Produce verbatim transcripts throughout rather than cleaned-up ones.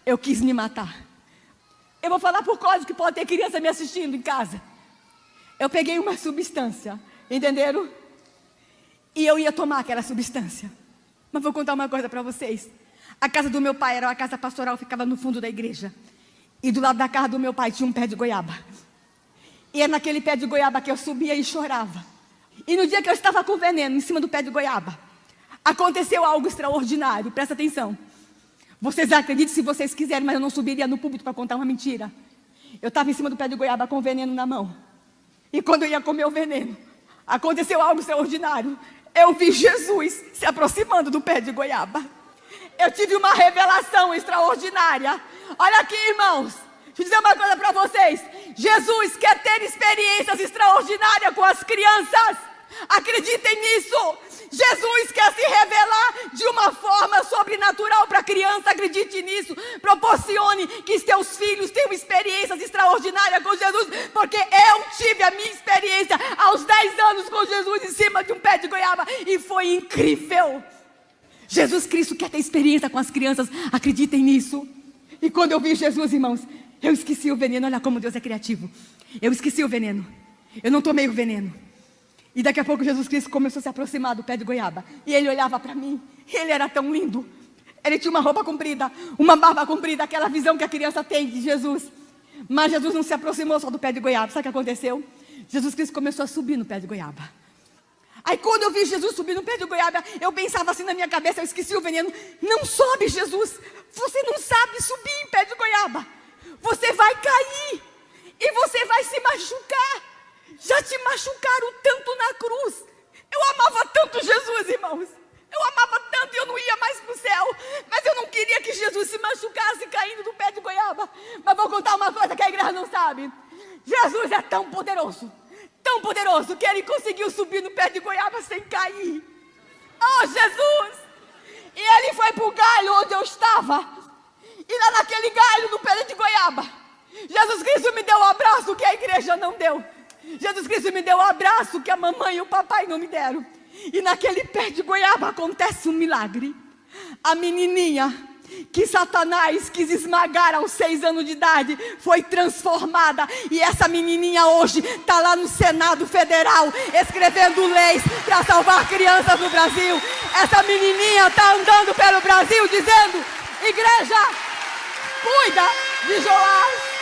eu quis me matar. Eu vou falar por código que pode ter criança me assistindo em casa. Eu peguei uma substância, entenderam? E eu ia tomar aquela substância. Mas vou contar uma coisa para vocês. A casa do meu pai era uma casa pastoral, ficava no fundo da igreja. E do lado da casa do meu pai tinha um pé de goiaba. E é naquele pé de goiaba que eu subia e chorava. E no dia que eu estava com veneno em cima do pé de goiaba, aconteceu algo extraordinário, presta atenção. Vocês acreditam se vocês quiserem, mas eu não subiria no púlpito para contar uma mentira. Eu estava em cima do pé de goiaba com veneno na mão. E quando eu ia comer o veneno, aconteceu algo extraordinário. Eu vi Jesus se aproximando do pé de goiaba. Eu tive uma revelação extraordinária. Olha aqui, irmãos. Deixa eu dizer uma coisa para vocês. Jesus quer ter experiências extraordinárias com as crianças. Acreditem nisso. Jesus quer se revelar de uma forma sobrenatural para a criança. Acredite nisso. Proporcione que seus filhos tenham experiências extraordinárias com Jesus. Porque eu tive a minha experiência aos dez anos com Jesus em cima de um pé de goiaba. E foi incrível. Jesus Cristo quer ter experiência com as crianças. Acreditem nisso. E quando eu vi Jesus, irmãos, eu esqueci o veneno. Olha como Deus é criativo. Eu esqueci o veneno. Eu não tomei o veneno. E daqui a pouco Jesus Cristo começou a se aproximar do pé de goiaba. E ele olhava para mim. E ele era tão lindo. Ele tinha uma roupa comprida, uma barba comprida, aquela visão que a criança tem de Jesus. Mas Jesus não se aproximou só do pé de goiaba. Sabe o que aconteceu? Jesus Cristo começou a subir no pé de goiaba. Aí quando eu vi Jesus subir no pé de goiaba, eu pensava assim na minha cabeça, eu esqueci o veneno. Não sobe, Jesus. Você não sabe subir em pé de goiaba. Você vai cair. E você vai se machucar. Já te machucaram tanto na cruz. Eu amava tanto Jesus, irmãos. Eu amava tanto e eu não ia mais para o céu. Mas eu não queria que Jesus se machucasse caindo do pé de goiaba. Mas vou contar uma coisa que a igreja não sabe. Jesus é tão poderoso. Tão poderoso que ele conseguiu subir no pé de goiaba sem cair. Oh, Jesus! E ele foi para o galho onde eu estava. E lá naquele galho no pé de goiaba, Jesus Cristo me deu um abraço que a igreja não deu. Jesus Cristo me deu um abraço que a mamãe e o papai não me deram. E naquele pé de goiaba acontece um milagre. A menininha que Satanás quis esmagar aos seis anos de idade foi transformada. E essa menininha hoje está lá no Senado Federal escrevendo leis para salvar crianças no Brasil. Essa menininha está andando pelo Brasil dizendo: igreja, cuida de Joás.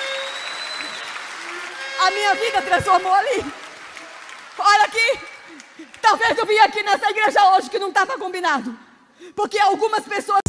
A minha vida transformou ali. Olha aqui. Talvez eu vim aqui nessa igreja hoje que não estava combinado. Porque algumas pessoas